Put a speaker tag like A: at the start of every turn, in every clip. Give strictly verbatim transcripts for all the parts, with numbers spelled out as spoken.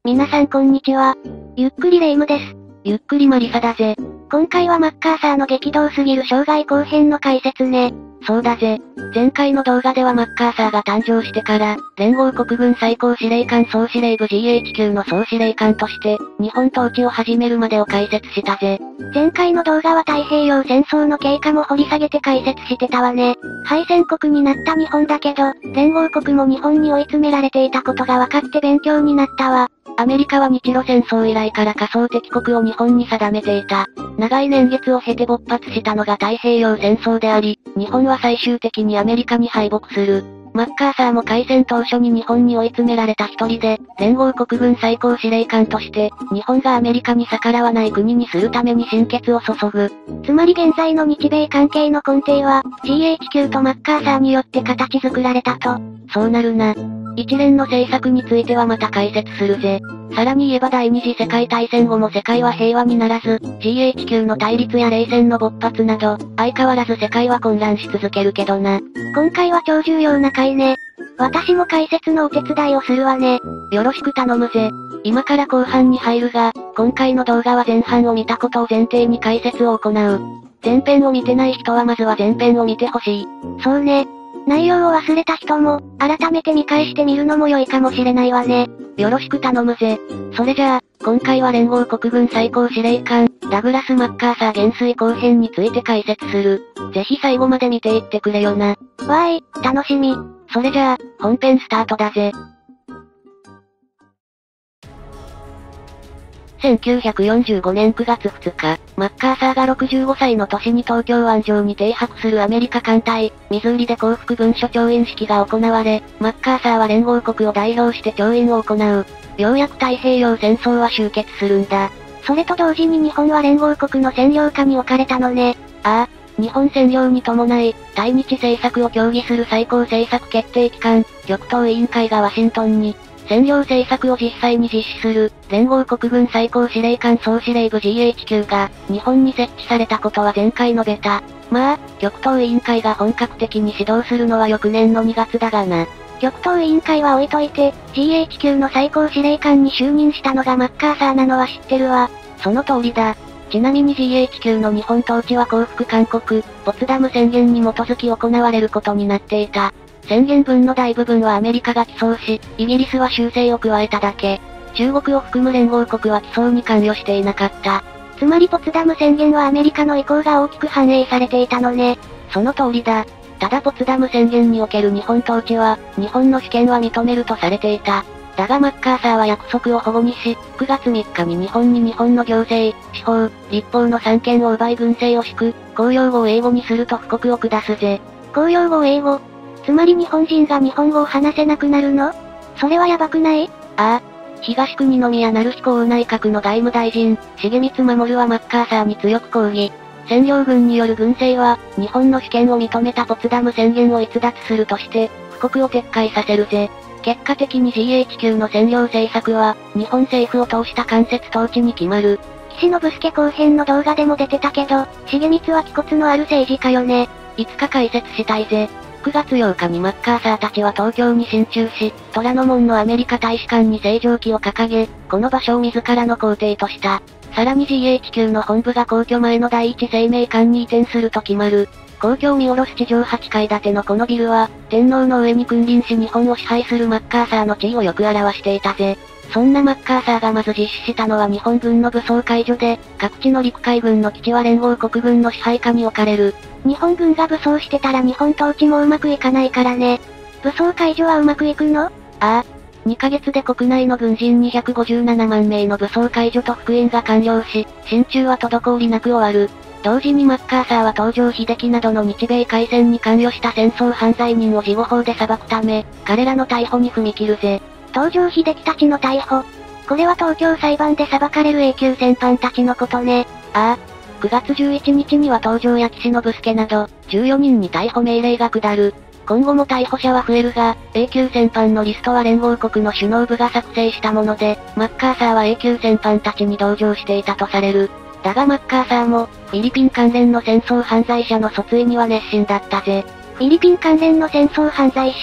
A: 皆さんこんにちは。ゆっくりレ夢ムです。
B: ゆっくりマリサだぜ。
A: 今回はマッカーサーの激動すぎる生涯後編の解説ね。
B: そうだぜ。前回の動画ではマッカーサーが誕生してから、連合国軍最高司令官総司令部 ジーエイチキュー の総司令官として、日本統治を始めるまでを解説したぜ。
A: 前回の動画は太平洋戦争の経過も掘り下げて解説してたわね。敗戦国になった日本だけど、連合国も日本に追い詰められていたことが分かって勉強になったわ。
B: アメリカは日露戦争以来から仮想敵国を日本に定めていた。長い年月を経て勃発したのが太平洋戦争であり、日本は最終的にアメリカに敗北する。マッカーサーも開戦当初に日本に追い詰められた一人で、連合国軍最高司令官として、日本がアメリカに逆らわない国にするために心血を注ぐ。
A: つまり現在の日米関係の根底は、ジーエイチキュー とマッカーサーによって形作られたと。
B: そうなるな。一連の政策についてはまた解説するぜ。さらに言えば第二次世界大戦後も世界は平和にならず、ジーエイチキュー の対立や冷戦の勃発など、相変わらず世界は混乱し続けるけどな。
A: 今回は超重要な回ね。私も解説のお手伝いをするわね。
B: よろしく頼むぜ。今から後半に入るが、今回の動画は前半を見たことを前提に解説を行う。前編を見てない人はまずは前編を見てほしい。
A: そうね。内容を忘れた人も、改めて見返してみるのも良いかもしれないわね。
B: よろしく頼むぜ。それじゃあ、今回は連合国軍最高司令官、ダグラス・マッカーサー元帥後編について解説する。ぜひ最後まで見ていってくれよな。
A: わーい、楽しみ。
B: それじゃあ、本編スタートだぜ。せんきゅうひゃくよんじゅうごねんくがつふつか、マッカーサーがろくじゅうごさいの年に東京湾上に停泊するアメリカ艦隊、ミズーリで降伏文書調印式が行われ、マッカーサーは連合国を代表して調印を行う。ようやく太平洋戦争は終結するんだ。
A: それと同時に日本は連合国の占領下に置かれたのね。
B: ああ、日本占領に伴い、対日政策を協議する最高政策決定機関、極東委員会がワシントンに、占領政策を実際に実施する、連合国軍最高司令官総司令部 ジーエイチキュー が、日本に設置されたことは前回述べた。まあ、極東委員会が本格的に指導するのは翌年のにがつだがな。
A: 極東委員会は置いといて、ジーエイチキュー の最高司令官に就任したのがマッカーサーなのは知ってるわ。
B: その通りだ。ちなみに ジーエイチキュー の日本統治は降伏勧告、ポツダム宣言に基づき行われることになっていた。宣言文の大部分はアメリカが起草し、イギリスは修正を加えただけ。中国を含む連合国は起草に関与していなかった。
A: つまりポツダム宣言はアメリカの意向が大きく反映されていたのね。
B: その通りだ。ただポツダム宣言における日本統治は、日本の主権は認めるとされていた。だがマッカーサーは約束を反故にし、くがつみっかに日本に日本の行政、司法、立法の三権を奪い軍政を敷く、公用語を英語にすると布告を下すぜ。
A: 公用語を英語。つまり日本人が日本語を話せなくなるの？それはやばくない？
B: ああ。東国宮成彦王内閣の外務大臣、重光守はマッカーサーに強く抗議。占領軍による軍政は、日本の主権を認めたポツダム宣言を逸脱するとして、布告を撤回させるぜ。結果的に ジーエイチキュー の占領政策は、日本政府を通した間接統治に決まる。
A: 岸信介後編の動画でも出てたけど、重光は気骨のある政治家よね。
B: いつか解説したいぜ。くがつようかにマッカーサーたちは東京に進駐し、虎ノ門のアメリカ大使館に星条旗を掲げ、この場所を自らの公邸とした。さらに ジーエイチキュー の本部が皇居前の第一生命館に移転すると決まる。皇居を見下ろす地上はちかい建てのこのビルは、天皇の上に君臨し日本を支配するマッカーサーの地位をよく表していたぜ。そんなマッカーサーがまず実施したのは日本軍の武装解除で、各地の陸海軍の基地は連合国軍の支配下に置かれる。
A: 日本軍が武装してたら日本統治もうまくいかないからね。武装解除はうまくいくの？
B: ああ。にかげつで国内の軍人にひゃくごじゅうななまんめいの武装解除と復員が完了し、進駐は滞りなく終わる。同時にマッカーサーは東条英機などの日米開戦に関与した戦争犯罪人を事後法で裁くため、彼らの逮捕に踏み切るぜ。
A: 東条英機たちの逮捕。これは東京裁判で裁かれる永久戦犯たちのことね。
B: ああ。くがつじゅういちにちには東条や岸信介など、じゅうよにんに逮捕命令が下る。今後も逮捕者は増えるが、永久戦犯のリストは連合国の首脳部が作成したもので、マッカーサーは永久戦犯たちに同情していたとされる。だがマッカーサーも、フィリピン関連の戦争犯罪者の訴追には熱心だったぜ。
A: フィリピン関連の戦争犯罪者。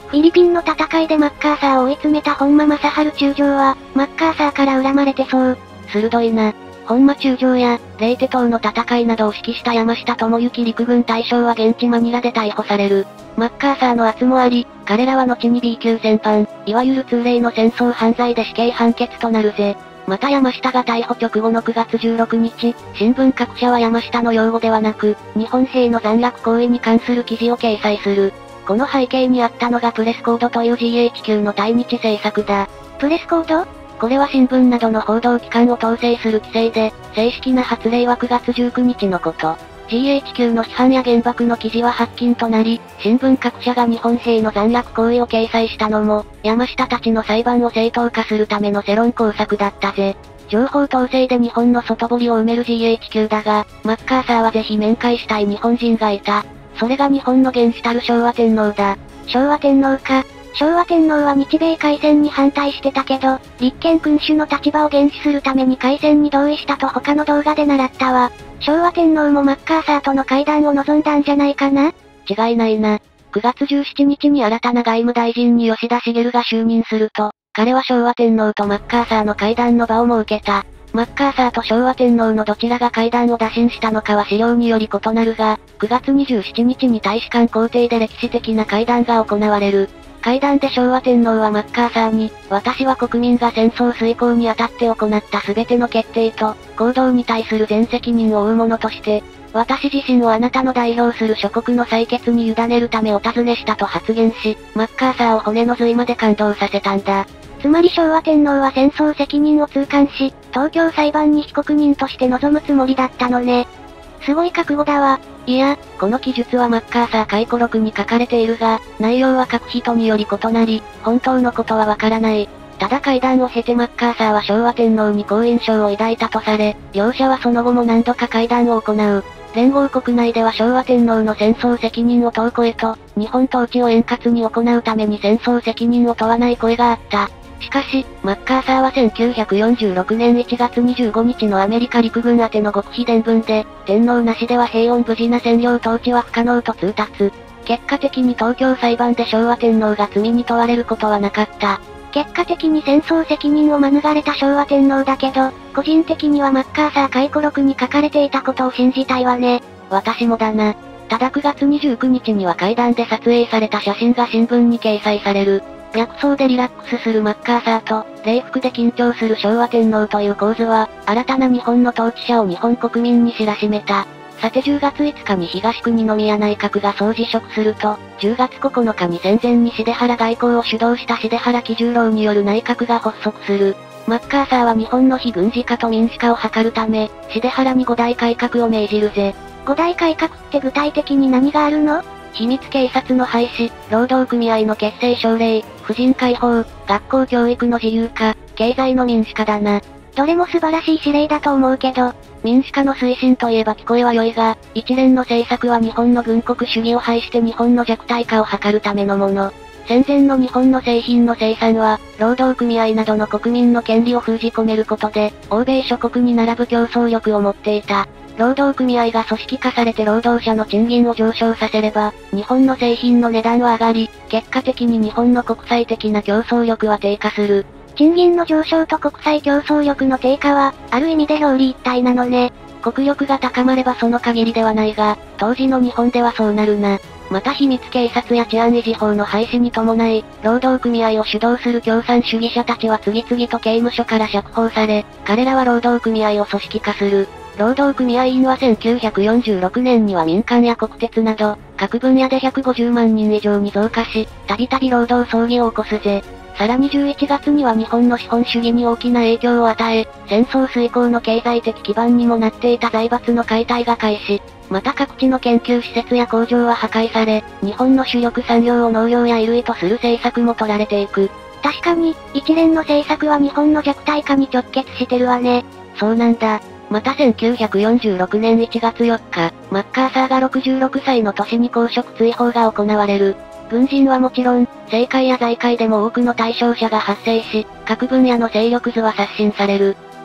A: フィリピンの戦いでマッカーサーを追い詰めた本間正治中将は、マッカーサーから恨まれてそう。
B: 鋭いな。本間中将や、レイテ島の戦いなどを指揮した山下智之陸軍大将は現地マニラで逮捕される。マッカーサーの圧もあり、彼らは後に ビー 級戦犯、いわゆる通例の戦争犯罪で死刑判決となるぜ。また山下が逮捕直後のくがつじゅうろくにち、新聞各社は山下の擁護ではなく、日本兵の残虐行為に関する記事を掲載する。この背景にあったのがプレスコードという ジーエイチキュー の対日政策だ。
A: プレスコード？
B: これは新聞などの報道機関を統制する規制で、正式な発令はくがつじゅうくにちのこと。ジーエイチキュー の批判や原爆の記事は発禁となり、新聞各社が日本兵の残虐行為を掲載したのも、山下たちの裁判を正当化するための世論工作だったぜ。情報統制で日本の外堀を埋める ジーエイチキュー だが、マッカーサーはぜひ面会したい日本人がいた。それが日本の元首たる昭和天皇だ。
A: 昭和天皇か。昭和天皇は日米開戦に反対してたけど、立憲君主の立場を厳守するために開戦に同意したと他の動画で習ったわ。昭和天皇もマッカーサーとの会談を望んだんじゃないかな？
B: 違いないな。くがつじゅうしちにちに新たな外務大臣に吉田茂が就任すると、彼は昭和天皇とマッカーサーの会談の場を設けた。マッカーサーと昭和天皇のどちらが会談を打診したのかは資料により異なるが、くがつにじゅうしちにちに大使館公邸で歴史的な会談が行われる。会談で昭和天皇はマッカーサーに、私は国民が戦争遂行にあたって行った全ての決定と、行動に対する全責任を負う者として、私自身をあなたの代表する諸国の採決に委ねるためお尋ねしたと発言し、マッカーサーを骨の髄まで感動させたんだ。
A: つまり昭和天皇は戦争責任を痛感し、東京裁判に被告人として臨むつもりだったのね。すごい覚悟だわ。
B: いや、この記述はマッカーサー回顧録に書かれているが、内容は各人により異なり、本当のことはわからない。ただ会談を経てマッカーサーは昭和天皇に好印象を抱いたとされ、両者はその後も何度か会談を行う。連合国内では昭和天皇の戦争責任を問う声と、日本統治を円滑に行うために戦争責任を問わない声があった。しかし、マッカーサーはせんきゅうひゃくよんじゅうろくねんいちがつにじゅうごにちのアメリカ陸軍宛ての極秘電文で、天皇なしでは平穏無事な占領統治は不可能と通達。結果的に東京裁判で昭和天皇が罪に問われることはなかった。
A: 結果的に戦争責任を免れた昭和天皇だけど、個人的にはマッカーサー回顧録に書かれていたことを信じたいわね。
B: 私もだな。ただくがつにじゅうくにちには会談で撮影された写真が新聞に掲載される。略走でリラックスするマッカーサーと、礼服で緊張する昭和天皇という構図は、新たな日本の統治者を日本国民に知らしめた。さてじゅうがついつかに東国宮内閣が総辞職すると、じゅうがつここのかに戦前に重原外交を主導した重原喜十郎による内閣が発足する。マッカーサーは日本の非軍事化と民主化を図るため、重原に五大改革を命じるぜ。
A: 五大改革って具体的に何があるの？
B: 秘密警察の廃止、労働組合の結成奨励、婦人解放、学校教育の自由化、経済の民主化だな。
A: どれも素晴らしい指令だと思うけど、
B: 民主化の推進といえば聞こえは良いが、一連の政策は日本の軍国主義を排して日本の弱体化を図るためのもの。戦前の日本の製品の生産は、労働組合などの国民の権利を封じ込めることで、欧米諸国に並ぶ競争力を持っていた。労働組合が組織化されて労働者の賃金を上昇させれば、日本の製品の値段は上がり、結果的に日本の国際的な競争力は低下する。
A: 賃金の上昇と国際競争力の低下は、ある意味で表裏一体なのね。
B: 国力が高まればその限りではないが、当時の日本ではそうなるな。また秘密警察や治安維持法の廃止に伴い、労働組合を主導する共産主義者たちは次々と刑務所から釈放され、彼らは労働組合を組織化する。労働組合員はせんきゅうひゃくよんじゅうろくねんには民間や国鉄など、各分野でひゃくごじゅうまんにん以上に増加し、たびたび労働争議を起こすぜ。さらにじゅういちがつには日本の資本主義に大きな影響を与え、戦争遂行の経済的基盤にもなっていた財閥の解体が開始。また各地の研究施設や工場は破壊され、日本の主力産業を農業や衣類とする政策も取られていく。
A: 確かに、一連の政策は日本の弱体化に直結してるわね。
B: そうなんだ。またせんきゅうひゃくよんじゅうろくねんいちがつよっか、マッカーサーがろくじゅうろくさいの年に公職追放が行われる。軍人はもちろん、政界や財界でも多くの対象者が発生し、各分野の勢力図は刷新される。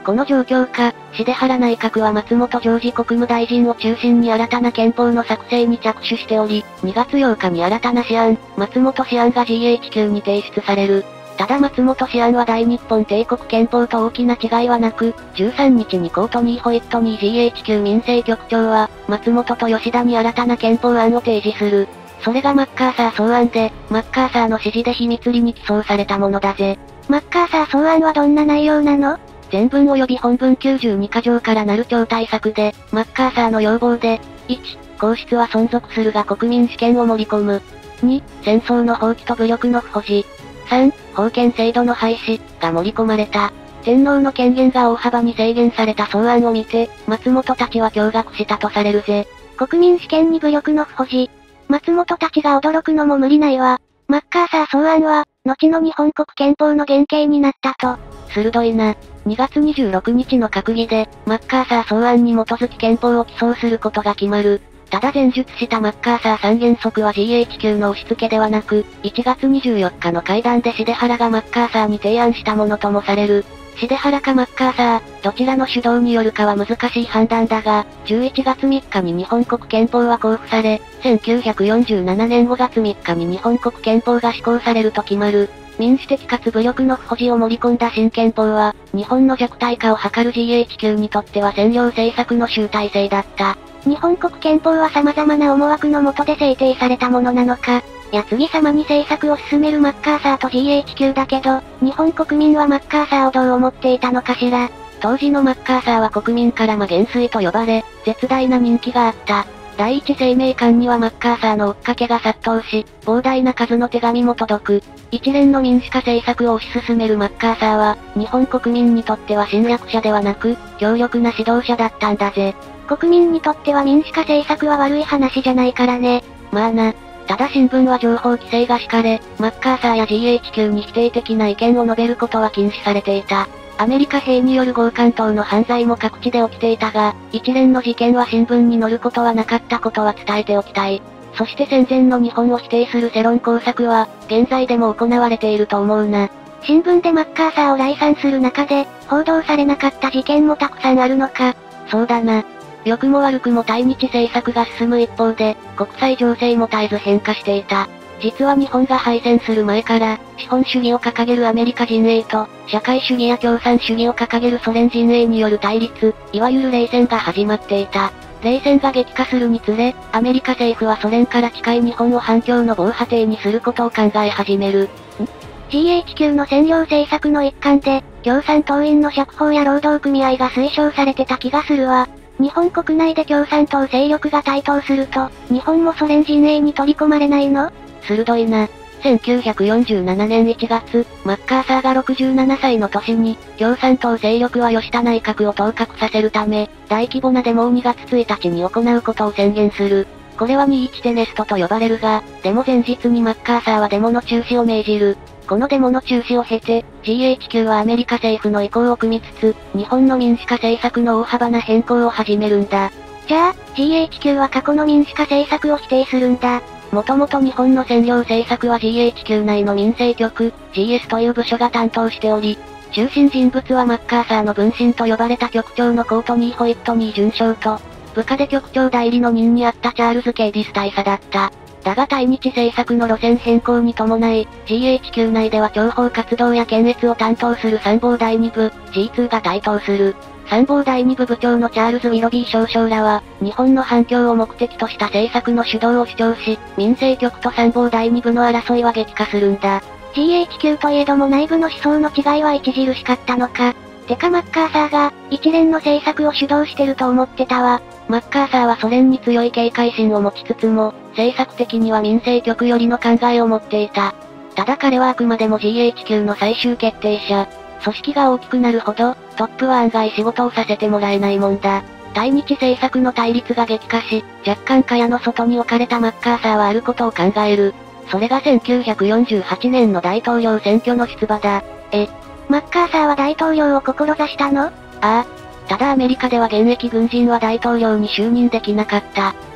B: この状況下、重原内閣は松本常時国務大臣を中心に新たな憲法の作成に着手しており、にがつようかに新たな試案、松本試案が ジーエイチキュー に提出される。ただ松本試案は大日本帝国憲法と大きな違いはなく、じゅうさんにちにコートニー・ホイットニー ジーエイチキュー 民政局長は、松本と吉田に新たな憲法案を提示する。それがマッカーサー草案で、マッカーサーの指示で秘密裏に起草されたものだぜ。
A: マッカーサー草案はどんな内容なの？
B: 前文及び本文きゅうじゅうにかじょうからなる超大作で、マッカーサーの要望で、いち、皇室は存続するが国民主権を盛り込む。に、戦争の放棄と武力の不保持。さん、封建制度の廃止、が盛り込まれた。天皇の権限が大幅に制限された草案を見て、松本たちは驚愕したとされるぜ。
A: 国民主権に武力の不保持。松本たちが驚くのも無理ないわ。マッカーサー草案は、後の日本国憲法の原型になったと。
B: 鋭いな。にがつにじゅうろくにちの閣議で、マッカーサー草案に基づき憲法を起草することが決まる。ただ前述したマッカーサー三原則は ジーエイチキュー の押し付けではなく、いちがつにじゅうよっかの会談で重原がマッカーサーに提案したものともされる。重原かマッカーサー、どちらの主導によるかは難しい判断だが、じゅういちがつみっかに日本国憲法は公布され、せんきゅうひゃくよんじゅうななねんごがつみっかに日本国憲法が施行されると決まる。民主的かつ武力の不保持を盛り込んだ新憲法は、日本の弱体化を図る ジーエイチキュー にとっては占領政策の集大成だった。
A: 日本国憲法は様々な思惑の下で制定されたものなのか。やつぎ様に政策を進めるマッカーサーと ジーエイチキュー だけど、日本国民はマッカーサーをどう思っていたのかしら。
B: 当時のマッカーサーは国民から魔元帥と呼ばれ、絶大な人気があった。第一生命館にはマッカーサーの追っかけが殺到し、膨大な数の手紙も届く。一連の民主化政策を推し進めるマッカーサーは、日本国民にとっては侵略者ではなく、強力な指導者だったんだぜ。
A: 国民にとっては民主化政策は悪い話じゃないからね。
B: まあな。ただ新聞は情報規制が敷かれ、マッカーサーや ジーエイチキュー に否定的な意見を述べることは禁止されていた。アメリカ兵による強姦等の犯罪も各地で起きていたが、一連の事件は新聞に載ることはなかったことは伝えておきたい。そして戦前の日本を否定する世論工作は、現在でも行われていると思うな。
A: 新聞でマッカーサーを礼賛する中で、報道されなかった事件もたくさんあるのか。
B: そうだな。良くも悪くも対日政策が進む一方で、国際情勢も絶えず変化していた。実は日本が敗戦する前から、資本主義を掲げるアメリカ陣営と、社会主義や共産主義を掲げるソ連陣営による対立、いわゆる冷戦が始まっていた。冷戦が激化するにつれ、アメリカ政府はソ連から近い日本を反共の防波堤にすることを考え始める。
A: ジーエイチキュー の占領政策の一環で、共産党員の釈放や労働組合が推奨されてた気がするわ。日本国内で共産党勢力が台頭すると、日本もソ連陣営に取り込まれないの？
B: 鋭いな。せんきゅうひゃくよんじゅうななねんいちがつ、マッカーサーがろくじゅうななさいの年に、共産党勢力は吉田内閣を倒閣させるため、大規模なデモをにがつついたちに行うことを宣言する。これはにじゅういちテネストと呼ばれるが、デモ前日にマッカーサーはデモの中止を命じる。このデモの中止を経て、ジーエイチキュー はアメリカ政府の意向を汲みつつ、日本の民主化政策の大幅な変更を始めるんだ。
A: じゃあ、ジーエイチキュー は過去の民主化政策を否定するんだ。
B: もともと日本の占領政策は ジーエイチキュー 内の民政局、ジーエス という部署が担当しており、中心人物はマッカーサーの分身と呼ばれた局長のコートニー・ホイットニー准将と、部下で局長代理の任にあったチャールズ・ケイディス大佐だった。だが対日政策の路線変更に伴い、ジーエイチキュー 内では諜報活動や検閲を担当する参謀第二部、ジーツー が台頭する。参謀第二部部長のチャールズ・ウィロビー少将らは、日本の反共を目的とした政策の主導を主張し、民政局と参謀第二部の争いは激化するんだ。
A: ジーエイチキュー といえども内部の思想の違いは著しかったのか。てかマッカーサーが、一連の政策を主導してると思ってたわ。
B: マッカーサーはソ連に強い警戒心を持ちつつも、政策的には民政局寄りの考えを持っていた。ただ彼はあくまでも ジーエイチキュー の最終決定者。組織が大きくなるほど、トップは案外仕事をさせてもらえないもんだ。対日政策の対立が激化し、若干蚊帳の外に置かれたマッカーサーはあることを考える。それがせんきゅうひゃくよんじゅうはちねんの大統領選挙の出馬だ。
A: え、マッカーサーは大統領を志したの？あ
B: あ。ただアメリカでは現役軍人は大統領に就任できなかった。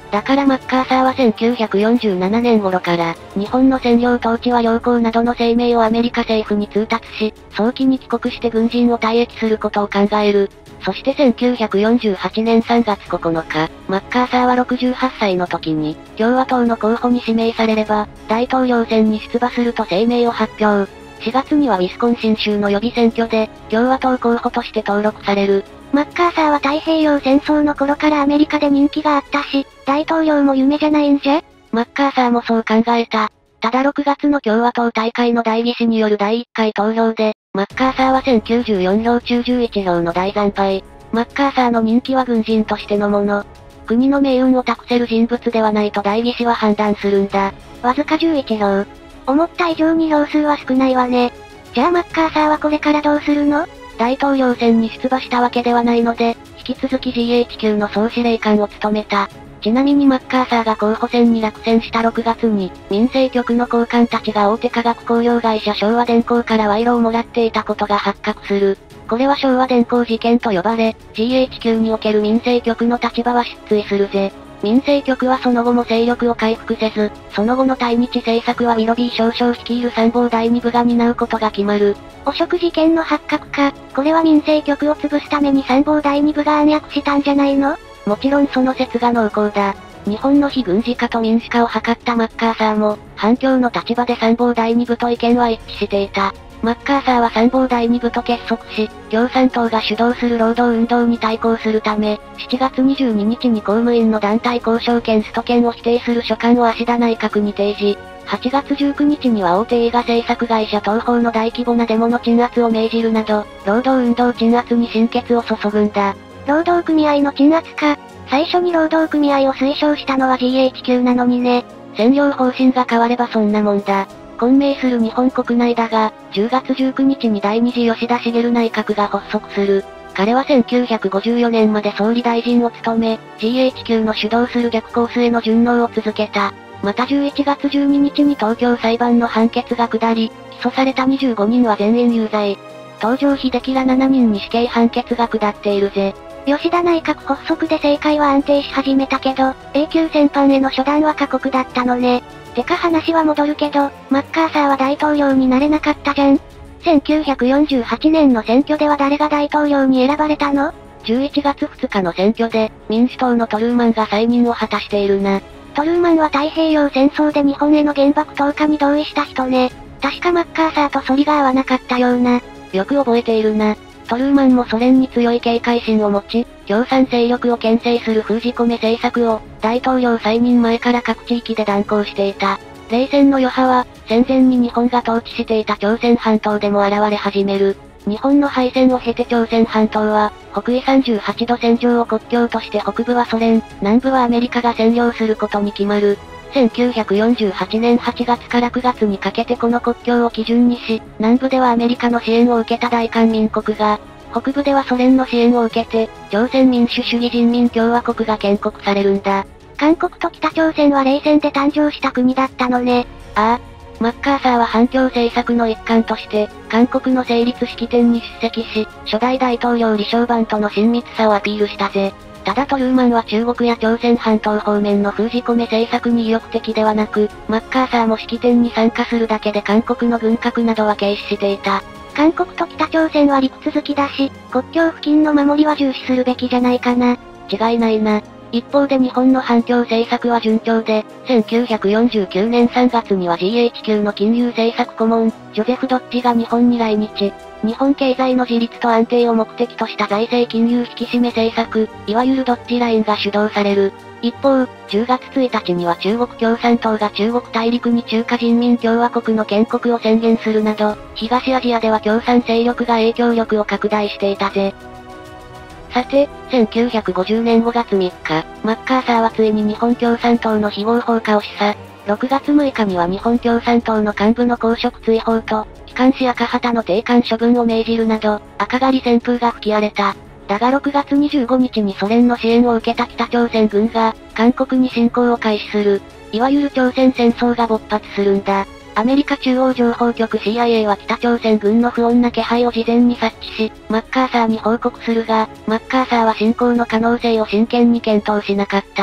B: だからマッカーサーはせんきゅうひゃくよんじゅうななねん頃から、日本の占領統治は良好などの声明をアメリカ政府に通達し、早期に帰国して軍人を退役することを考える。そしてせんきゅうひゃくよんじゅうはちねんさんがつここのか、マッカーサーはろくじゅうはっさいの時に、共和党の候補に指名されれば、大統領選に出馬すると声明を発表。しがつにはウィスコンシン州の予備選挙で、共和党候補として登録される。
A: マッカーサーは太平洋戦争の頃からアメリカで人気があったし、大統領も夢じゃないんじゃ？
B: マッカーサーもそう考えた。ただろくがつの共和党大会の代議士によるだいいっかい投票で、マッカーサーはせんきゅうじゅうよんひょう中じゅういちひょうの大惨敗。マッカーサーの人気は軍人としてのもの。国の命運を託せる人物ではないと代議士は判断するんだ。
A: わずかじゅういちひょう。思った以上に票数は少ないわね。じゃあマッカーサーはこれからどうするの？
B: 大統領選に出馬したわけではないので、引き続き ジーエイチキュー の総司令官を務めた。ちなみにマッカーサーが候補選に落選したろくがつに、民政局の高官たちが大手化学工業会社昭和電工から賄賂をもらっていたことが発覚する。これは昭和電工事件と呼ばれ、ジーエイチキュー における民政局の立場は失墜するぜ。民政局はその後も勢力を回復せず、その後の対日政策はウィロビー少将率いる参謀第二部が担うことが決まる。
A: 汚職事件の発覚か、これは民政局を潰すために参謀第二部が暗躍したんじゃないの？
B: もちろんその説が濃厚だ。日本の非軍事化と民主化を図ったマッカーサーも、反共の立場で参謀第二部と意見は一致していた。マッカーサーは参謀第二部と結束し、共産党が主導する労働運動に対抗するため、しちがつにじゅうににちに公務員の団体交渉権スト権を否定する書簡を芦田内閣に提示。はちがつじゅうくにちには大手映画制作会社東宝の大規模なデモの鎮圧を命じるなど、労働運動鎮圧に心血を注ぐんだ。
A: 労働組合の鎮圧か。最初に労働組合を推奨したのは ジーエイチキュー なのにね。
B: 占領方針が変わればそんなもんだ。混迷する日本国内だが、じゅうがつじゅうくにちに第二次吉田茂内閣が発足する。彼はせんきゅうひゃくごじゅうよねんまで総理大臣を務め、ジーエイチキュー の主導する逆コースへの順応を続けた。またじゅういちがつじゅうににちに東京裁判の判決が下り、起訴されたにじゅうごにんは全員有罪。東条英機らななにんに死刑判決が下っているぜ。
A: 吉田内閣発足で政界は安定し始めたけど、永久戦犯への初段は過酷だったのね。てか話は戻るけど、マッカーサーは大統領になれなかったじゃん。せんきゅうひゃくよんじゅうはちねんの選挙では誰が大統領に選ばれたの？
B: じゅういちがつふつかの選挙で、民主党のトルーマンが再任を果たしているな。
A: トルーマンは太平洋戦争で日本への原爆投下に同意した人ね。確かマッカーサーと反りが合わなかったような。
B: よく覚えているな。トルーマンもソ連に強い警戒心を持ち、共産勢力を牽制する封じ込め政策を、大統領再任前から各地域で断行していた。冷戦の余波は、戦前に日本が統治していた朝鮮半島でも現れ始める。日本の敗戦を経て朝鮮半島は、北緯さんじゅうはちど線上を国境として北部はソ連、南部はアメリカが占領することに決まる。せんきゅうひゃくよんじゅうはちねんはちがつからくがつにかけてこの国境を基準にし、南部ではアメリカの支援を受けた大韓民国が、北部ではソ連の支援を受けて、朝鮮民主主義人民共和国が建国されるんだ。
A: 韓国と北朝鮮は冷戦で誕生した国だったのね。
B: ああ。マッカーサーは反共政策の一環として、韓国の成立式典に出席し、初代大統領李承晩との親密さをアピールしたぜ。ただトルーマンは中国や朝鮮半島方面の封じ込め政策に意欲的ではなく、マッカーサーも式典に参加するだけで韓国の軍拡などは軽視していた。
A: 韓国と北朝鮮は陸続きだし、国境付近の守りは重視するべきじゃないかな。
B: 違いないな。一方で日本の反共政策は順調で、せんきゅうひゃくよんじゅうきゅうねんさんがつには ジーエイチキュー の金融政策顧問、ジョゼフ・ドッジが日本に来日。日本経済の自立と安定を目的とした財政金融引き締め政策、いわゆるドッジラインが主導される。一方、じゅうがつついたちには中国共産党が中国大陸に中華人民共和国の建国を宣言するなど、東アジアでは共産勢力が影響力を拡大していたぜ。さて、せんきゅうひゃくごじゅうねんごがつみっか、マッカーサーはついに日本共産党の非合法化を示唆。ろくがつむいかには日本共産党の幹部の公職追放と、機関紙赤旗の定款処分を命じるなど、赤狩り旋風が吹き荒れた。だがろくがつにじゅうごにちにソ連の支援を受けた北朝鮮軍が、韓国に侵攻を開始する。いわゆる朝鮮戦争が勃発するんだ。アメリカ中央情報局 シーアイエー は北朝鮮軍の不穏な気配を事前に察知し、マッカーサーに報告するが、マッカーサーは侵攻の可能性を真剣に検討しなかった。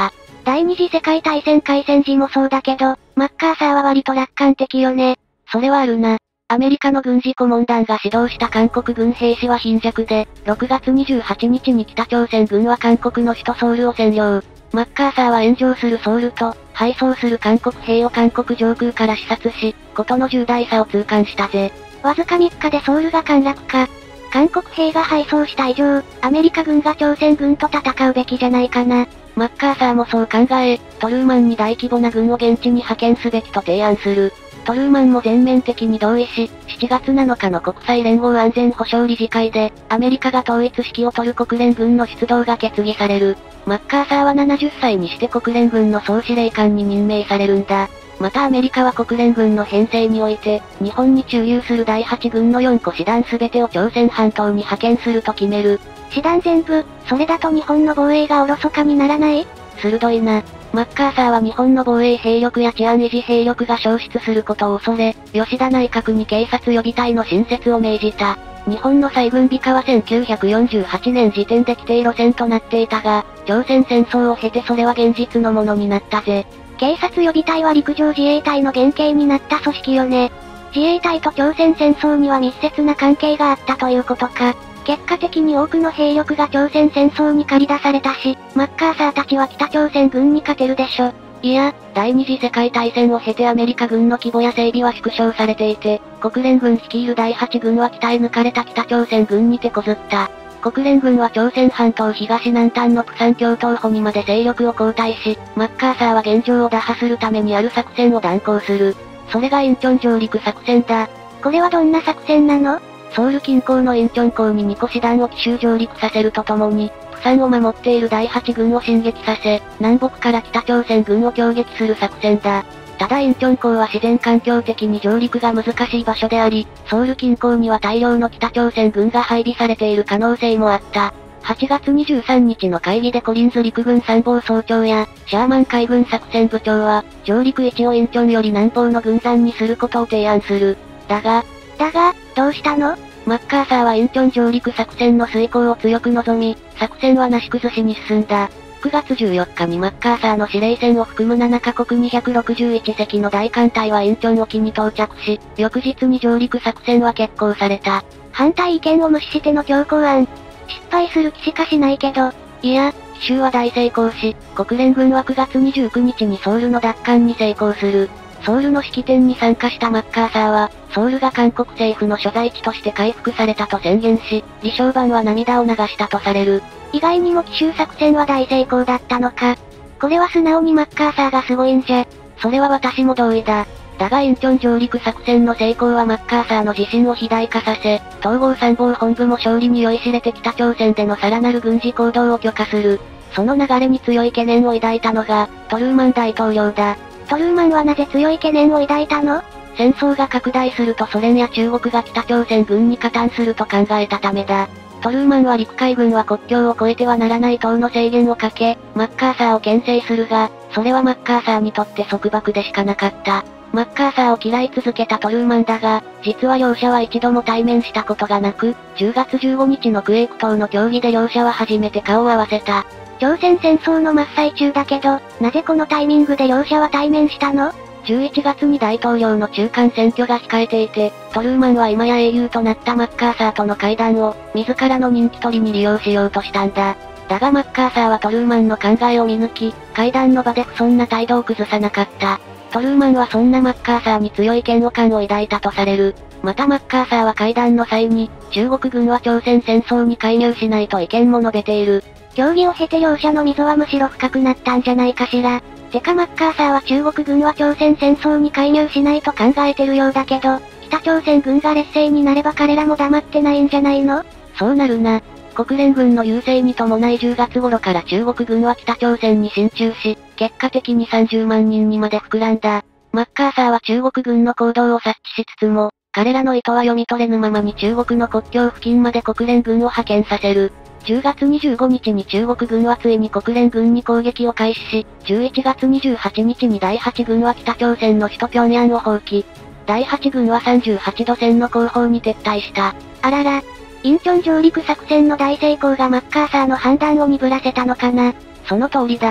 A: 第二次世界大戦開戦時もそうだけど、マッカーサーは割と楽観的よね。
B: それはあるな。アメリカの軍事顧問団が指導した韓国軍兵士は貧弱で、ろくがつにじゅうはちにちに北朝鮮軍は韓国の首都ソウルを占領。マッカーサーは炎上するソウルと、敗走する韓国兵を韓国上空から視察し、事の重大さを痛感したぜ。
A: わずかみっかでソウルが陥落か。韓国兵が敗走した以上、アメリカ軍が朝鮮軍と戦うべきじゃないかな。
B: マッカーサーもそう考え、トルーマンに大規模な軍を現地に派遣すべきと提案する。トルーマンも全面的に同意し、しちがつなのかの国際連合安全保障理事会で、アメリカが統一指揮を取る国連軍の出動が決議される。マッカーサーはななじゅっさいにして国連軍の総司令官に任命されるんだ。またアメリカは国連軍の編成において、日本に駐留するだいはちぐんのよんこ師団すべてを朝鮮半島に派遣すると決める。
A: 師団全部、それだと日本の防衛がおろそかにならない？
B: 鋭いな。マッカーサーは日本の防衛兵力や治安維持兵力が消失することを恐れ、吉田内閣に警察予備隊の新設を命じた。日本の再軍備化はせんきゅうひゃくよんじゅうはちねん時点で規定路線となっていたが、朝鮮戦争を経てそれは現実のものになったぜ。
A: 警察予備隊は陸上自衛隊の原型になった組織よね。自衛隊と朝鮮戦争には密接な関係があったということか。結果的に多くの兵力が朝鮮戦争に駆り出されたし、マッカーサーたちは北朝鮮軍に勝てるでしょ。
B: いや、第二次世界大戦を経てアメリカ軍の規模や整備は縮小されていて、国連軍率いるだいはちぐんは鍛え抜かれた北朝鮮軍に手こずった。国連軍は朝鮮半島東南端のプサン共闘補にまで勢力を後退し、マッカーサーは現状を打破するためにある作戦を断行する。それがインチョン上陸作戦だ。
A: これはどんな作戦なの？
B: ソウル近郊のインチョン港ににこ師団を奇襲上陸させるとともに、プサンを守っているだいはちぐんを進撃させ、南北から北朝鮮軍を攻撃する作戦だ。ただインチョン港は自然環境的に上陸が難しい場所であり、ソウル近郊には大量の北朝鮮軍が配備されている可能性もあった。はちがつにじゅうさんにちの会議でコリンズ陸軍参謀総長や、シャーマン海軍作戦部長は、上陸位置をインチョンより南方の軍山にすることを提案する。だが、
A: だが、どうしたの？
B: マッカーサーはインチョン上陸作戦の遂行を強く望み、作戦はなし崩しに進んだ。くがつじゅうよっかにマッカーサーの司令船を含むななかこくにひゃくろくじゅういちせきの大艦隊はインチョン沖に到着し、翌日に上陸作戦は決行された。
A: 反対意見を無視しての強行案。失敗する気しかしないけど。
B: いや、奇襲は大成功し、国連軍はくがつにじゅうくにちにソウルの奪還に成功する。ソウルの式典に参加したマッカーサーは、ソウルが韓国政府の所在地として回復されたと宣言し、李承晩は涙を流したとされる。
A: 意外にも奇襲作戦は大成功だったのか。これは素直にマッカーサーがすごいんじゃ。
B: それは私も同意だ。だがインチョン上陸作戦の成功はマッカーサーの自信を肥大化させ、統合参謀本部も勝利に酔いしれて北朝鮮でのさらなる軍事行動を許可する。その流れに強い懸念を抱いたのが、トルーマン大統領だ。
A: トルーマンはなぜ強い懸念を抱いたの？
B: 戦争が拡大するとソ連や中国が北朝鮮軍に加担すると考えたためだ。トルーマンは陸海軍は国境を越えてはならない等の制限をかけ、マッカーサーを牽制するが、それはマッカーサーにとって束縛でしかなかった。マッカーサーを嫌い続けたトルーマンだが、実は両者は一度も対面したことがなく、じゅうがつじゅうごにちのクエイク島の協議で両者は初めて顔を合わせた。
A: 朝鮮戦争の真っ最中だけど、なぜこのタイミングで両者は対面したの？
B: じゅういちがつに大統領の中間選挙が控えていて、トルーマンは今や英雄となったマッカーサーとの会談を、自らの人気取りに利用しようとしたんだ。だがマッカーサーはトルーマンの考えを見抜き、会談の場で不遜な態度を崩さなかった。トルーマンはそんなマッカーサーに強い嫌悪感を抱いたとされる。またマッカーサーは会談の際に、中国軍は朝鮮戦争に介入しないと意見も述べている。
A: 協議を経て両者の溝はむしろ深くなったんじゃないかしら。てかマッカーサーは中国軍は朝鮮戦争に介入しないと考えてるようだけど、北朝鮮軍が劣勢になれば彼らも黙ってないんじゃないの？
B: そうなるな。国連軍の優勢に伴いじゅうがつ頃から中国軍は北朝鮮に進駐し、結果的にさんじゅうまんにんにまで膨らんだ。マッカーサーは中国軍の行動を察知しつつも、彼らの意図は読み取れぬままに中国の国境付近まで国連軍を派遣させる。じゅうがつにじゅうごにちに中国軍はついに国連軍に攻撃を開始し、じゅういちがつにじゅうはちにちにだいはちぐんは北朝鮮の首都平壌を放棄。だいはちぐんはさんじゅうはちど線の後方に撤退した。
A: あらら。インチョン上陸作戦の大成功がマッカーサーの判断を鈍らせたのかな。
B: その通りだ。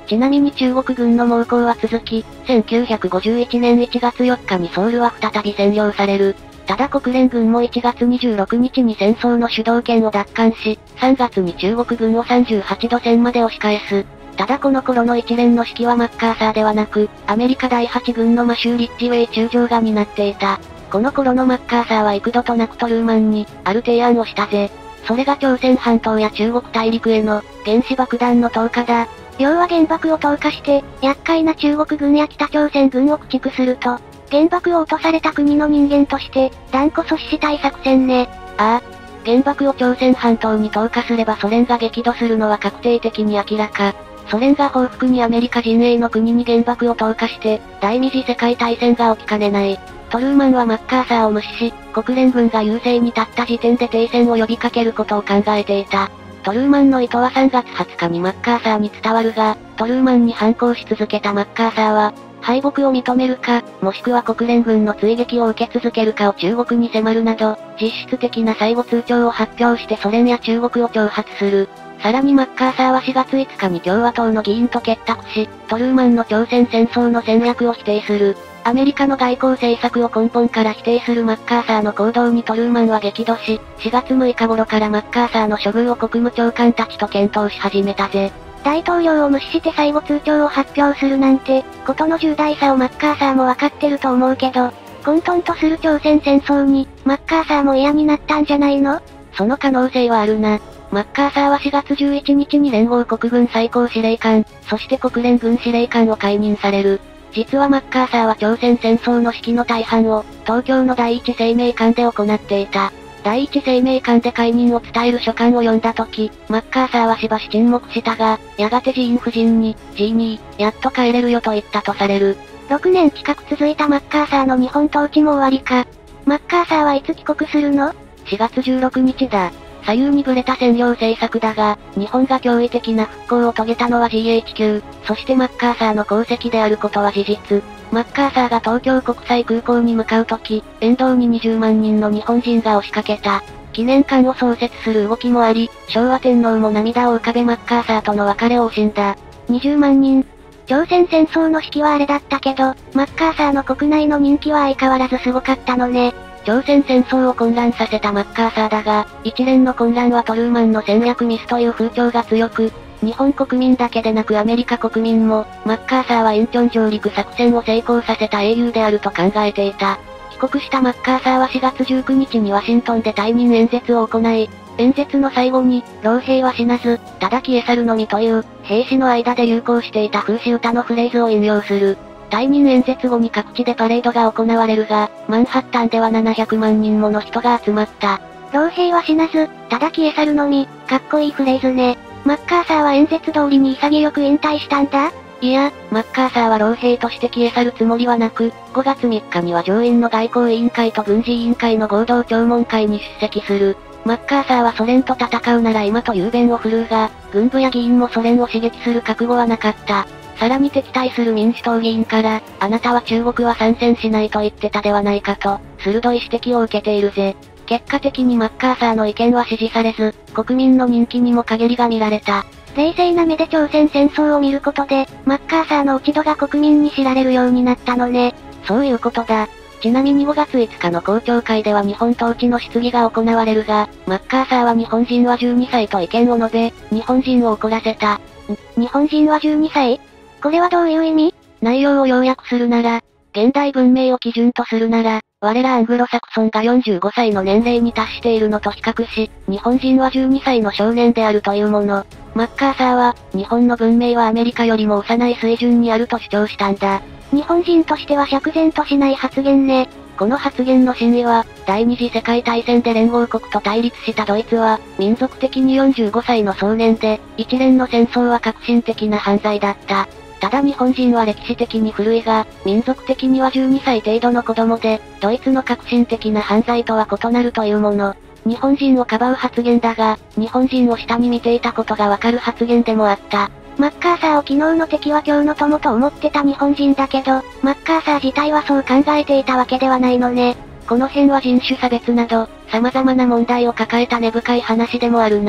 B: ちなみに中国軍の猛攻は続き、せんきゅうひゃくごじゅういちねんいちがつよっかにソウルは再び占領される。ただ国連軍もいちがつにじゅうろくにちに戦争の主導権を奪還し、さんがつに中国軍をさんじゅうはちど線まで押し返す。ただこの頃の一連の指揮はマッカーサーではなく、アメリカだいはち軍のマシュー・リッチウェイ中将が担っていた。この頃のマッカーサーは幾度となくトルーマンに、ある提案をしたぜ。それが朝鮮半島や中国大陸への、原子爆弾の投下だ。
A: 要は原爆を投下して、厄介な中国軍や北朝鮮軍を駆逐すると、原爆を落とされた国の人間として、断固阻止したい作戦ね。
B: ああ。原爆を朝鮮半島に投下すればソ連が激怒するのは確定的に明らか。ソ連が報復にアメリカ陣営の国に原爆を投下して、第二次世界大戦が起きかねない。トルーマンはマッカーサーを無視し、国連軍が優勢に立った時点で停戦を呼びかけることを考えていた。トルーマンの意図はさんがつはつかにマッカーサーに伝わるが、トルーマンに反抗し続けたマッカーサーは、敗北を認めるか、もしくは国連軍の追撃を受け続けるかを中国に迫るなど、実質的な最後通牒を発表してソ連や中国を挑発する。さらにマッカーサーはしがついつかに共和党の議員と結託し、トルーマンの朝鮮戦争の戦略を否定する。アメリカの外交政策を根本から否定するマッカーサーの行動にトルーマンは激怒し、しがつむいか頃からマッカーサーの処遇を国務長官たちと検討し始めたぜ。
A: 大統領を無視して最後通牒を発表するなんて、ことの重大さをマッカーサーもわかってると思うけど、混沌とする朝鮮戦争に、マッカーサーも嫌になったんじゃないの？
B: その可能性はあるな。マッカーサーはしがつじゅういちにちに連合国軍最高司令官、そして国連軍司令官を解任される。実はマッカーサーは朝鮮戦争の指揮の大半を、東京の第一声明館で行っていた。第一声明館で解任を伝える書簡を読んだ時、マッカーサーはしばし沈黙したが、やがて寺院夫人に、ジーニー、やっと帰れるよと言ったとされる。
A: ろくねん近く続いたマッカーサーの日本統治も終わりか。マッカーサーはいつ帰国するの？
B: しがつじゅうろくにちだ。左右にぶれた占領政策だが、日本が驚異的な復興を遂げたのは ジーエイチキュー、そしてマッカーサーの功績であることは事実。マッカーサーが東京国際空港に向かうとき、沿道ににじゅうまんにんの日本人が押しかけた。記念館を創設する動きもあり、昭和天皇も涙を浮かべマッカーサーとの別れを惜しんだ。
A: にじゅうまんにん。朝鮮戦争の指揮はあれだったけど、マッカーサーの国内の人気は相変わらずすごかったのね。
B: 朝鮮戦争を混乱させたマッカーサーだが、一連の混乱はトルーマンの戦略ミスという風潮が強く、日本国民だけでなくアメリカ国民も、マッカーサーはインチョン上陸作戦を成功させた英雄であると考えていた。帰国したマッカーサーはしがつじゅうくにちにワシントンで退任演説を行い、演説の最後に、老兵は死なず、ただ消え去るのみという、兵士の間で流行していた風刺歌のフレーズを引用する。退任演説後に各地でパレードが行われるが、マンハッタンではななひゃくまんにんもの人が集まった。
A: 老兵は死なず、ただ消え去るのみ、かっこいいフレーズね。マッカーサーは演説通りに潔く引退したんだ？
B: いや、マッカーサーは老兵として消え去るつもりはなく、ごがつみっかには上院の外交委員会と軍事委員会の合同聴聞会に出席する。マッカーサーはソ連と戦うなら今という弁を振るうが、軍部や議員もソ連を刺激する覚悟はなかった。さらに敵対する民主党議員から、あなたは中国は参戦しないと言ってたではないかと、鋭い指摘を受けているぜ。結果的にマッカーサーの意見は支持されず、国民の人気にも陰りが見られた。
A: 冷静な目で朝鮮戦争を見ることで、マッカーサーの落ち度が国民に知られるようになったのね。
B: そういうことだ。ちなみにごがついつかの公聴会では日本統治の質疑が行われるが、マッカーサーは日本人はじゅうにさいと意見を述べ、日本人を怒らせた。ん、
A: 日本人はじゅうにさい？これはどういう意味？
B: 内容を要約するなら、現代文明を基準とするなら、我らアングロサクソンがよんじゅうごさいの年齢に達しているのと比較し、日本人はじゅうにさいの少年であるというもの。マッカーサーは、日本の文明はアメリカよりも幼い水準にあると主張したんだ。
A: 日本人としては釈然としない発言ね。
B: この発言の真意は、第二次世界大戦で連合国と対立したドイツは、民族的によんじゅうごさいの壮年で、一連の戦争は革新的な犯罪だった。ただ日本人は歴史的に古いが、民族的にはじゅうにさい程度の子供で、ドイツの革新的な犯罪とは異なるというもの。日本人をかばう発言だが、日本人を下に見ていたことがわかる発言でもあった。
A: マッカーサーを昨日の敵は今日の友と思ってた日本人だけど、マッカーサー自体はそう考えていたわけではないのね。
B: この辺は人種差別など、様々な問題を抱えた根深い話でもあるな。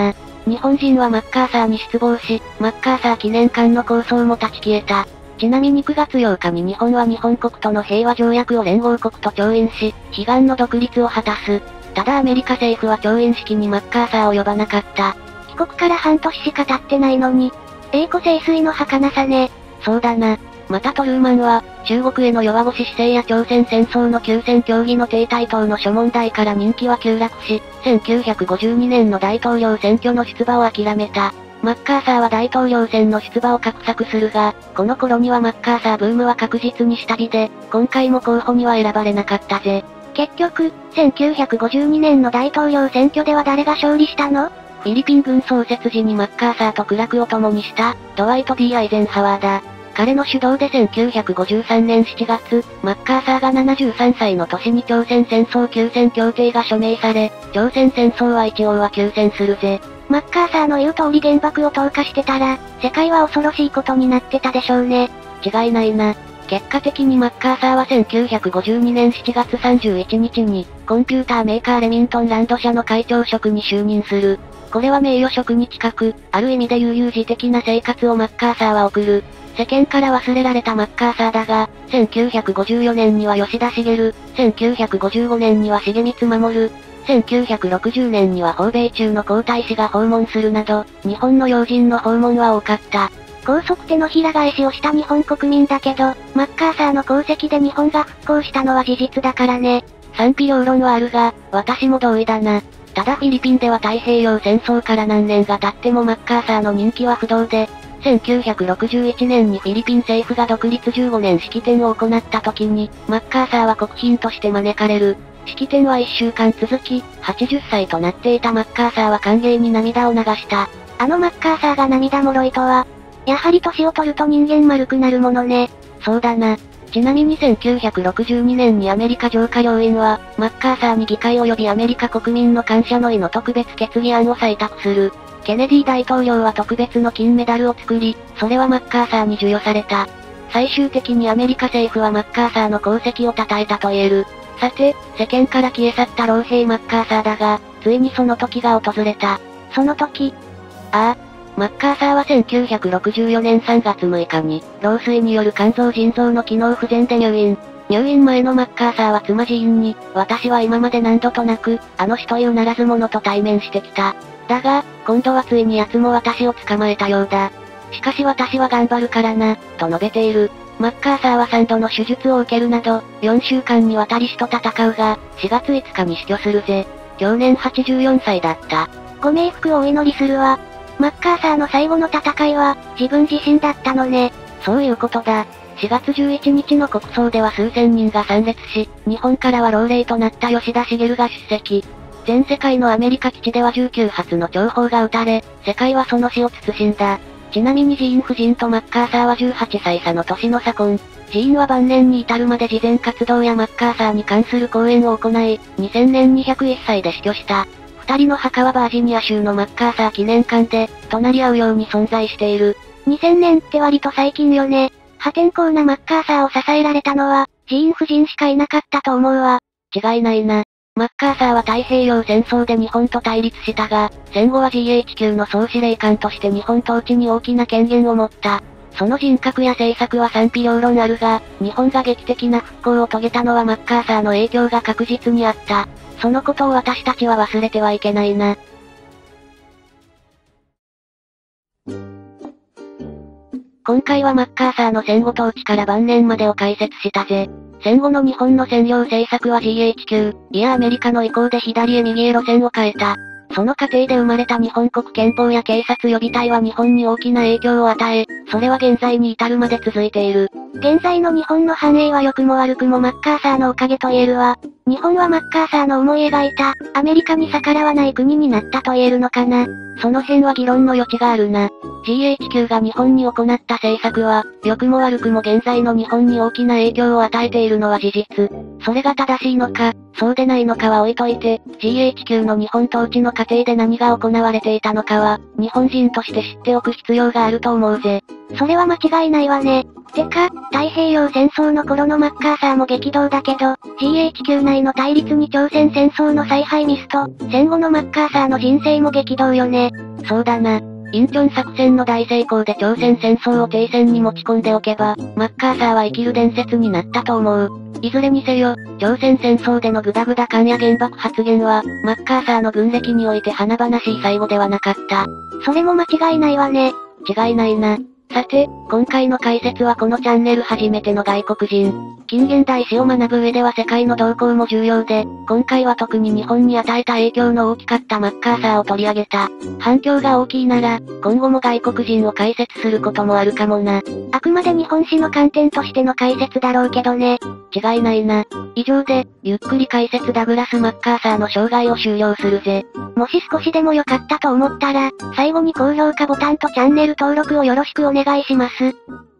B: 日本人はマッカーサーに失望し、マッカーサー記念館の構想も立ち消えた。ちなみにくがつようかに日本は日本国との平和条約を連合国と調印し、悲願の独立を果たす。ただアメリカ政府は調印式にマッカーサーを呼ばなかった。
A: 帰国から半年しか経ってないのに、栄枯盛衰の儚さね。
B: そうだな。またトルーマンは、中国への弱腰姿勢や朝鮮戦争の休戦協議の停滞等の諸問題から人気は急落し、せんきゅうひゃくごじゅうにねんの大統領選挙の出馬を諦めた。マッカーサーは大統領選の出馬を画策するが、この頃にはマッカーサーブームは確実に下火で、今回も候補には選ばれなかったぜ。
A: 結局、せんきゅうひゃくごじゅうにねんの大統領選挙では誰が勝利したの？
B: フィリピン軍創設時にマッカーサーと苦楽を共にした、ドワイト・ディ・アイゼンハワーだ。彼の主導でせんきゅうひゃくごじゅうさんねんしちがつ、マッカーサーがななじゅうさんさいの年に朝鮮戦争休戦協定が署名され、朝鮮戦争は一応は休戦するぜ。
A: マッカーサーの言う通り原爆を投下してたら、世界は恐ろしいことになってたでしょうね。
B: 違いないな。結果的にマッカーサーはせんきゅうひゃくごじゅうにねんしちがつさんじゅういちにちに、コンピューターメーカーレミントンランド社の会長職に就任する。これは名誉職に近く、ある意味で悠々自適な生活をマッカーサーは送る。世間から忘れられたマッカーサーだが、せんきゅうひゃくごじゅうよねんには吉田茂、せんきゅうひゃくごじゅうごねんには重光守、せんきゅうひゃくろくじゅうねんには訪米中の皇太子が訪問するなど、日本の要人の訪問は多かった。
A: 高速手のひら返しをした日本国民だけど、マッカーサーの功績で日本が復興したのは事実だからね。
B: 賛否両論はあるが、私も同意だな。ただフィリピンでは太平洋戦争から何年が経ってもマッカーサーの人気は不動で、せんきゅうひゃくろくじゅういちねんにフィリピン政府が独立じゅうごねん式典を行った時に、マッカーサーは国賓として招かれる。式典はいっしゅうかん続き、はちじゅっさいとなっていたマッカーサーは歓迎に涙を流した。
A: あのマッカーサーが涙もろいとは、やはり年を取ると人間丸くなるものね。
B: そうだな。ちなみにせんきゅうひゃくろくじゅうにねんにアメリカ上下両院は、マッカーサーに議会及びアメリカ国民の感謝の意の特別決議案を採択する。ケネディ大統領は特別の金メダルを作り、それはマッカーサーに授与された。最終的にアメリカ政府はマッカーサーの功績を称えたと言える。さて、世間から消え去った老兵マッカーサーだが、ついにその時が訪れた。
A: その時。
B: ああ。マッカーサーはせんきゅうひゃくろくじゅうよねんさんがつむいかに、老衰による肝臓腎臓の機能不全で入院。入院前のマッカーサーは妻ジーンに、私は今まで何度となく、あの死というならず者と対面してきた。だが、今度はついに奴も私を捕まえたようだ。しかし私は頑張るからな、と述べている。マッカーサーはさんどの手術を受けるなど、よんしゅうかんにわたり死と戦うが、しがついつかに死去するぜ。享年はちじゅうよんさいだった。
A: ご冥福をお祈りするわ。マッカーサーの最後の戦いは、自分自身だったのね。
B: そういうことだ。しがつじゅういちにちの国葬では数千人が参列し、日本からは老齢となった吉田茂が出席。全世界のアメリカ基地ではじゅうきゅうはつの弔砲が撃たれ、世界はその死を慎んだ。ちなみにジーン夫人とマッカーサーはじゅうはっさい差の年の差婚。ジーンは晩年に至るまで慈善活動やマッカーサーに関する講演を行い、にせんねんにひゃくいっさいで死去した。二人の墓はバージニア州のマッカーサー記念館で、隣り合うように存在している。
A: にせんねんって割と最近よね。破天荒なマッカーサーを支えられたのは、ジーン夫人しかいなかったと思うわ。
B: 違いないな。マッカーサーは太平洋戦争で日本と対立したが、戦後は ジーエイチ 級の総司令官として日本統治に大きな権限を持った。その人格や政策は賛否両論あるが、日本が劇的な復興を遂げたのはマッカーサーの影響が確実にあった。そのことを私たちは忘れてはいけないな。今回はマッカーサーの戦後統治から晩年までを解説したぜ。戦後の日本の占領政策は ジーエイチ 級、いやアメリカの意向で左へ右へ路線を変えた。その過程で生まれた日本国憲法や警察予備隊は日本に大きな影響を与え、それは現在に至るまで続いている。
A: 現在の日本の繁栄は良くも悪くもマッカーサーのおかげと言えるわ。日本はマッカーサーの思い描いた、アメリカに逆らわない国になったと言えるのかな。
B: その辺は議論の余地があるな。ジーエイチ 級が日本に行った政策は、良くも悪くも現在の日本に大きな影響を与えているのは事実。それが正しいのか、そうでないのかは置いといて、ジーエイチ 級の日本統治の過程で何が行われていたのかは、日本人として知っておく必要があると思うぜ。
A: それは間違いないわね。てか、太平洋戦争の頃のマッカーサーも激動だけど、ジーエイチ 級内の対立に朝鮮戦争の采配ミスと、戦後のマッカーサーの人生も激動よね。
B: そうだな。インチョン作戦の大成功で朝鮮戦争を停戦に持ち込んでおけば、マッカーサーは生きる伝説になったと思う。いずれにせよ、朝鮮戦争でのグダグダ感や原爆発言は、マッカーサーの軍歴において華々しい最後ではなかった。
A: それも間違いないわね。
B: 違いないな。さて、今回の解説はこのチャンネル初めての外国人。近現代史を学ぶ上では世界の動向も重要で、今回は特に日本に与えた影響の大きかったマッカーサーを取り上げた。反響が大きいなら、今後も外国人を解説することもあるかもな。
A: あくまで日本史の観点としての解説だろうけどね。
B: 違いないな。以上で、ゆっくり解説ダグラス・マッカーサーの生涯を終了するぜ。
A: もし少しでも良かったと思ったら、最後に高評価ボタンとチャンネル登録をよろしくお願いします。